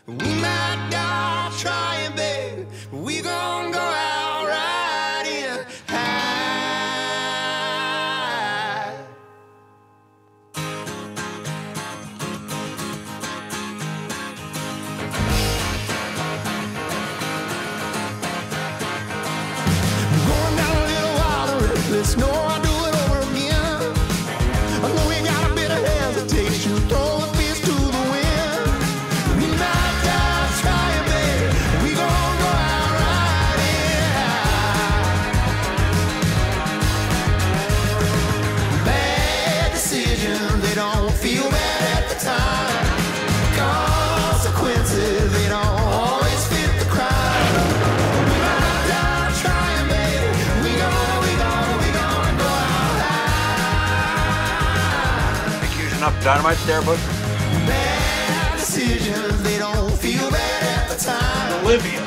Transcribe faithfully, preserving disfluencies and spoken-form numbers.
We might die trying, baby. We gon' go out riding high. Going down a little wild and reckless. No, I do it over again. I know we got a bit of hesitation. Throw the fist to the wind. We might die trying, baby. We gon' go out riding high. Bad decisions, they don't feel bad at the time. Consequences, they don't always fit the crime. We might die trying, baby. We gon', we gon', we gon' go out high. Think you're using enough dynamite there, bud? Bad decisions, they don't feel bad at the time. Olivia.